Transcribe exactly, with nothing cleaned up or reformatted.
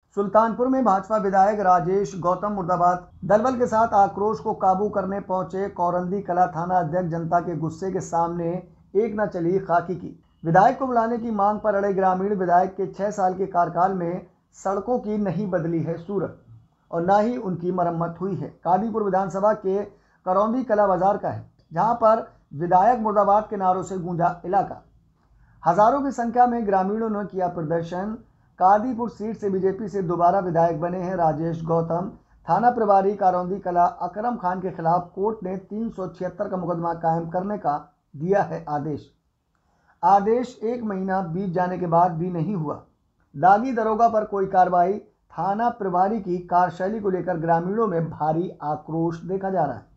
सुल्तानपुर में भाजपा विधायक राजेश गौतम मुर्दाबाद दलबल के साथ आक्रोश को काबू करने पहुंचे कौरंदी कला थाना अध्यक्ष जनता के गुस्से के सामने एक न चली खाकी की। विधायक को बुलाने की मांग पर अड़े ग्रामीण। विधायक के छह साल के कार्यकाल में सड़कों की नहीं बदली है सूरत और न ही उनकी मरम्मत हुई है। कादीपुर विधानसभा के करौंदी कला बाजार का है, जहां पर विधायक मुर्दाबाद के नारों से गूंजा इलाका। हजारों की संख्या में ग्रामीणों ने किया प्रदर्शन। कादीपुर सीट से बीजेपी से दोबारा विधायक बने हैं राजेश गौतम। थाना प्रभारी करौंदी कला अकरम खान के खिलाफ कोर्ट ने तीन सौ छिहत्तर का मुकदमा कायम करने का दिया है आदेश। आदेश एक महीना बीत जाने के बाद भी नहीं हुआ। दागी दरोगा पर कोई कार्रवाई। थाना प्रभारी की कार्यशैली को लेकर ग्रामीणों में भारी आक्रोश देखा जा रहा है।